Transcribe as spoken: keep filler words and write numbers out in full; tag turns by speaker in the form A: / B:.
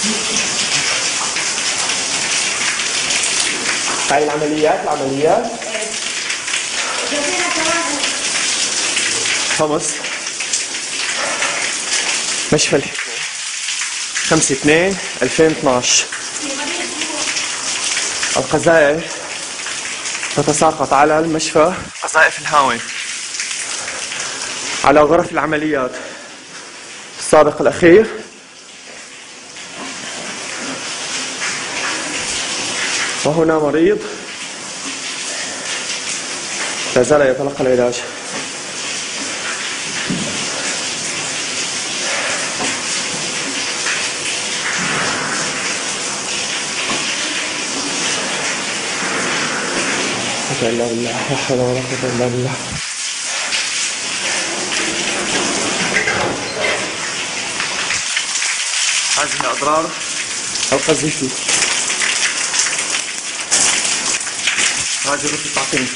A: هاي العمليات العمليات خمس مشفى الحكمة خمسة اثنين ألفين واثناشر. القذائف تتساقط على المشفى، قذائف الهاون على غرف العمليات. السابق الأخير وهنا مريض لا زال يتلقى العلاج. لا إله إلا بالله، لا حول ولا قوة إلا بالله. هذه أضرار القذيفة. هذه غرفة التعقيم.